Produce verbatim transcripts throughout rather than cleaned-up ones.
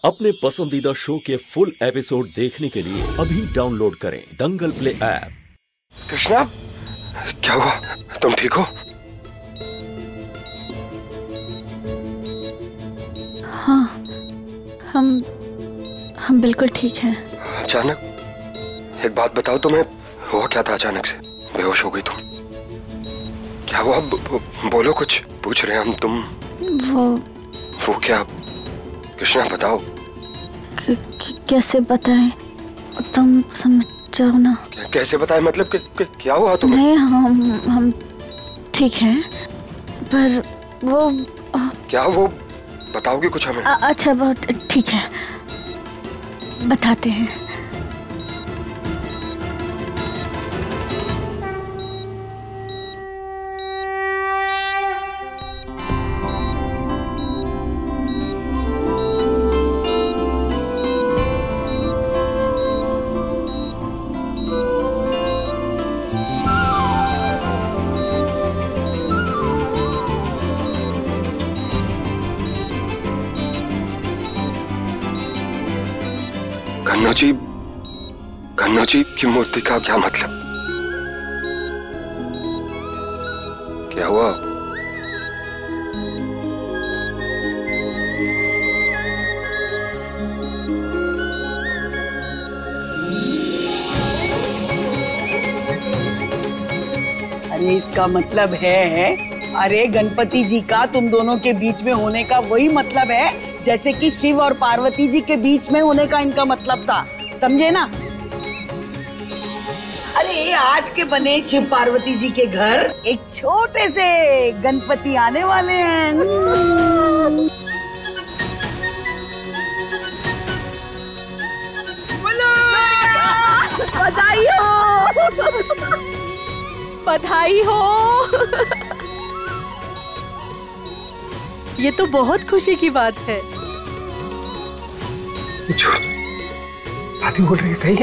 अपने पसंदीदा शो के फुल एपिसोड देखने के लिए अभी डाउनलोड करें दंगल प्ले ऐप। कृष्णा, क्या हुआ? तुम ठीक हो? हाँ, हम हम बिल्कुल ठीक हैं। अचानक एक बात बताओ, तुम्हें हुआ क्या था? अचानक से बेहोश हो गई तुम। क्या हुआ? बोलो, कुछ पूछ रहे हैं हम। तुम वो वो क्या? कृष्णा बताओ। कैसे बताएं? तुम समझ जाओ ना। कैसे बताएं मतलब? कि, कि, क्या हुआ तुम्हें? नहीं, हम हम ठीक हैं, पर वो आ, क्या वो बताओगे कुछ हमें? आ, अच्छा, बहुत ठीक है, बताते हैं। कन्नू जी, कन्नू जी की मूर्ति का क्या मतलब? क्या हुआ? अरे इसका मतलब है, अरे गणपति जी का तुम दोनों के बीच में होने का वही मतलब है जैसे कि शिव और पार्वती जी के बीच में होने का इनका मतलब था, समझे ना? अरे आज के बने शिव पार्वती जी के घर एक छोटे से गणपति आने वाले हैं। बधाई हो, बधाई हो। ये तो बहुत खुशी की बात है। जो दादी बोल रही है सही है।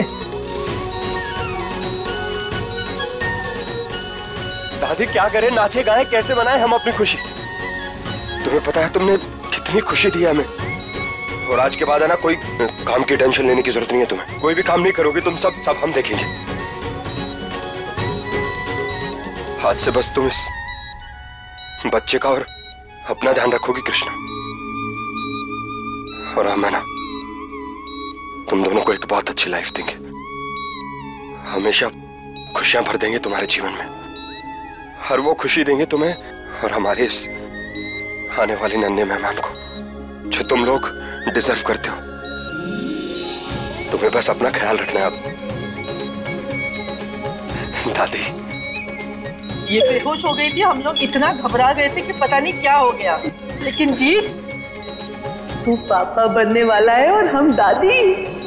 दादी क्या करें, नाचे गाएं, कैसे मनाएं हम अपनी खुशी? तुम्हें पता है तुमने कितनी खुशी दी हमें, और आज के बाद है ना, कोई काम की टेंशन लेने की जरूरत नहीं है तुम्हें। कोई भी काम नहीं करोगे तुम, सब सब हम देखेंगे। आज से बस तुम इस बच्चे का और अपना ध्यान रखोगी कृष्णा, और हम है ना तुम दोनों को एक बहुत अच्छी लाइफ देंगे, हमेशा खुशियां भर देंगे तुम्हारे जीवन में, हर वो खुशी देंगे तुम्हें और हमारे इस आने वाले नन्हे मेहमान को जो तुम लोग डिजर्व करते हो। तुम्हें बस अपना ख्याल रखना है अब। दादी ये बेहोश हो गई थी, हम लोग इतना घबरा गए थे कि पता नहीं क्या हो गया, लेकिन जी तू पापा बनने वाला है और हम दादी।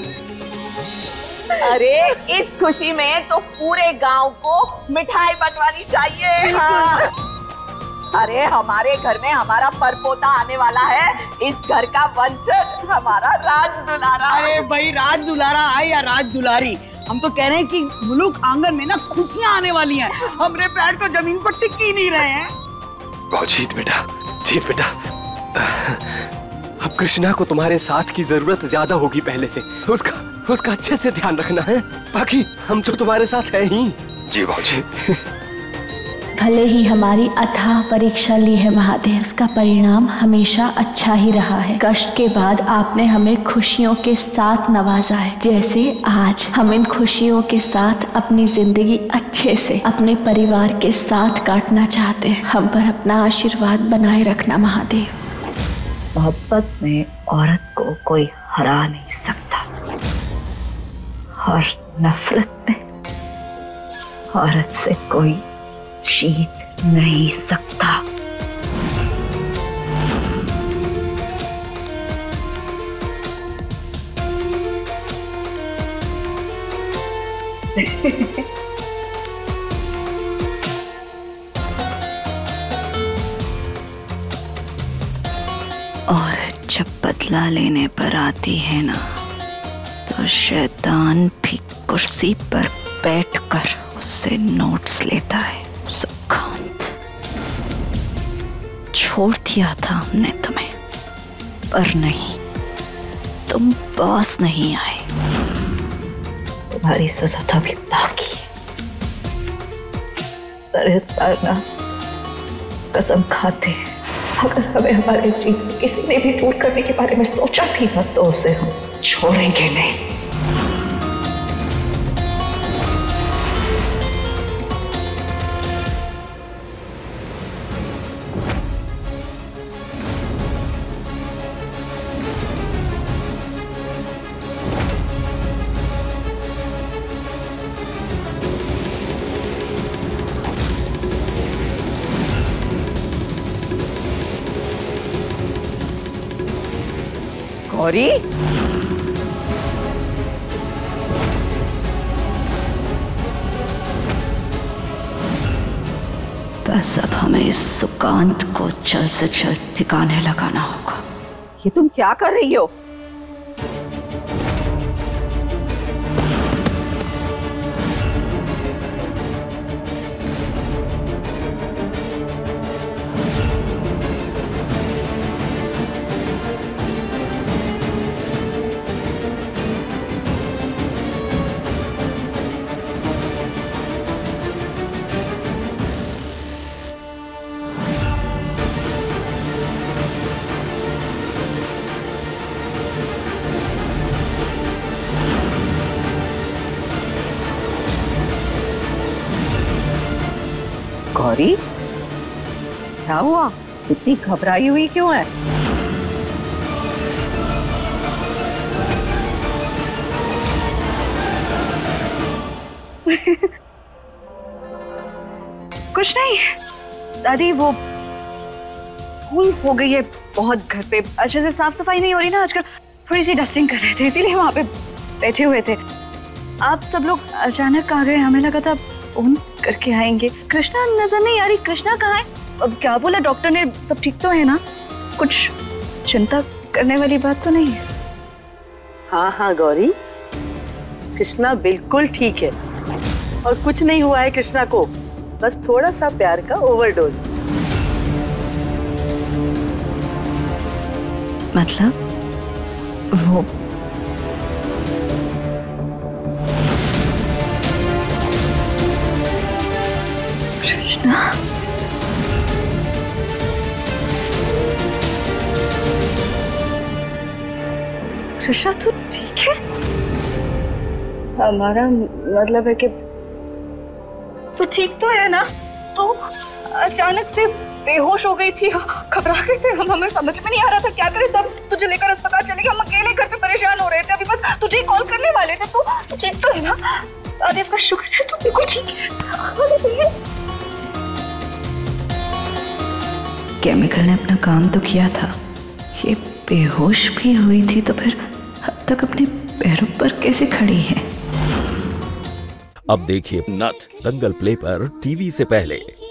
अरे इस खुशी में तो पूरे गांव को मिठाई बंटवानी चाहिए। हाँ। अरे हमारे घर में हमारा परपोता आने वाला है, इस घर का वंशज, हमारा राज दुलारा। अरे भाई, राज दुलारा आए या राज दुलारी, हम तो कह रहे हैं कि मुलुक आंगन में ना खुशियां आने वाली हैं। हमरे पैर तो जमीन पर टिक ही नहीं रहे हैं। बहुत जीत बेटा, जीत बेटा। अब कृष्णा को तुम्हारे साथ की जरूरत ज्यादा होगी पहले से, उसका उसका अच्छे से ध्यान रखना है, बाकी हम तो तुम्हारे साथ हैं ही। जी बाबूजी। भले ही हमारी अथाह परीक्षा ली है महादेव, उसका परिणाम हमेशा अच्छा ही रहा है। कष्ट के बाद आपने हमें खुशियों के साथ नवाजा है, जैसे आज हम इन खुशियों के साथ अपनी जिंदगी अच्छे से अपने परिवार के साथ काटना चाहते हैं। हम पर अपना आशीर्वाद बनाए रखना महादेव। मोहब्बत में औरत को कोई हरा नहीं सकता, और नफरत में औरत से कोई जीत नहीं सकता। औरत जब बदला लेने पर आती है ना, तो शैतान भी कुर्सी पर बैठकर उससे नोट्स लेता है। सुखांत, छोड़ दिया था हमने तुम्हें, पर नहीं, तुम पास नहीं आए। तुम्हारी सजा तो अभी बाकी है, पर इस बार ना कसम खाते हैं, अगर हमें हमारे जीत से किसी ने भी दूर करने के बारे में सोचा भी ना तो उसे हम छोड़ेंगे नहीं। गौरी, बस अब हमें इस सुकांत को जल्द से जल्द ठिकाने लगाना होगा। ये तुम क्या कर रही हो? गौरी, क्या हुआ? इतनी घबराई हुई क्यों है? कुछ नहीं दादी, वो भूल हो गई है बहुत घर पे, अच्छे से साफ सफाई नहीं हो रही ना आजकल, थोड़ी सी डस्टिंग कर रहे थे इसीलिए वहां पे बैठे हुए थे। आप सब लोग अचानक आ गए, हमें लगा था फोन करके आएंगे। कृष्णा नजर नहीं आ रही, कृष्णा कहाँ है? अब क्या बोला डॉक्टर ने, सब ठीक तो है ना? कुछ चिंता करने वाली बात तो नहीं है? हाँ हाँ गौरी, कृष्णा बिल्कुल ठीक है और कुछ नहीं हुआ है कृष्णा को, बस थोड़ा सा प्यार का ओवरडोज। मतलब वो कृष्णा, कृष्णा तू ठीक है? हमारा मतलब है कि तू ठीक तो है ना? तो अचानक से बेहोश हो गई थी, घबरा गए थे हम, हमें समझ में नहीं आ रहा था क्या करें, सब तुझे लेकर अस्पताल चले गए, हम अकेले घर पे परेशान हो रहे थे, अभी बस तुझे कॉल करने वाले थे। तू तू ठीक तो है ना? आदेव का शुक्र है, तू बिल्कुल ठीक है। केमिकल ने अपना काम तो किया था, ये बेहोश भी हुई थी तो फिर अब तक अपने पैरों पर कैसे खड़ी है? अब देखिए नथ दंगल प्ले पर टीवी से पहले।